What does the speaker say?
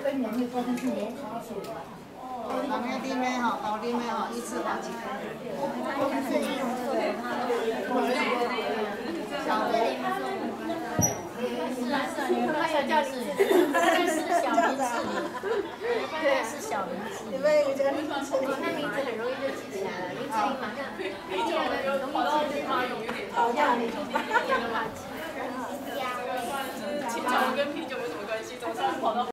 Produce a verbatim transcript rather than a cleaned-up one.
跟人会发生是连卡水的。 旁边弟妹哈，高弟妹哈，一次好几个。 我们这里有这个，小的林志，是啊是啊，你们班有叫林志，大概是小林志，大概是小林志。 你们有这个林志， 我看名字很容易就记起来了，林志玲马上，第二个容易记， 好像你。 第二个马上。